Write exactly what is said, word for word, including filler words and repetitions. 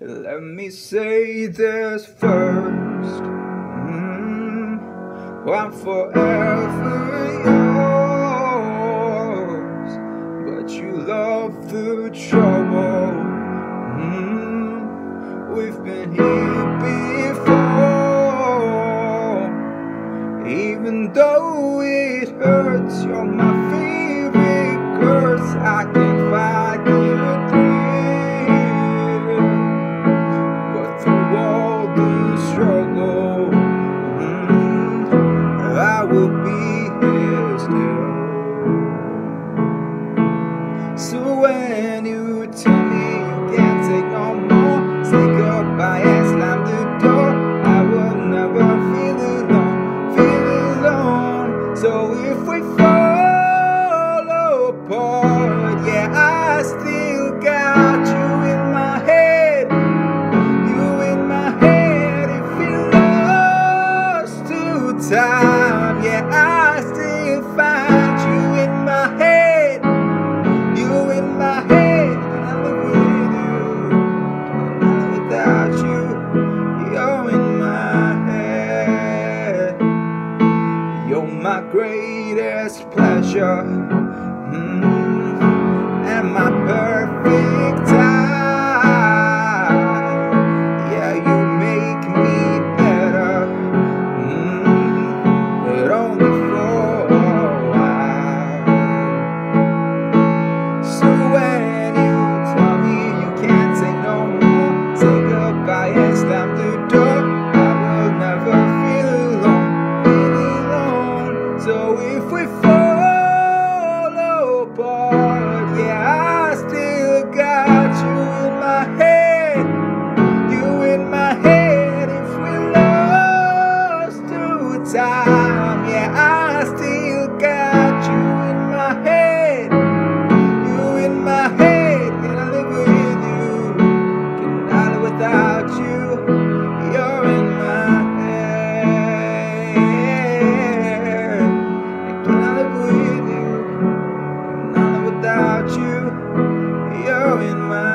Let me say this first. Mm, I'm forever yours, but you love the trouble. Mm, we've been here before. Even though it hurts, you're my favorite curse. I can't fight the struggle, mm, I will be here still. So when you tell me you can't take no more, say goodbye and slam the door. I will never feel alone, feel alone. So if we fall apart, yeah, I still got you in my head. Time, yeah, I still find you in my head. You in my head, and I live with you. Can't live without you. You're in my head. You're my greatest pleasure, mm, and my perfect time. Yeah, you make me better. Only for a while. So when you tell me you can't take no more, say goodbye and slam the door. I will never feel alone, feel alone. So if we fall apart, yeah, I still got you in my head. You in my head. If we lost to time, yeah, I still got you in my head. You in my head, can I live with you? Can I live without you? You're in my head. Can I live with you? Can I live without you? You're in my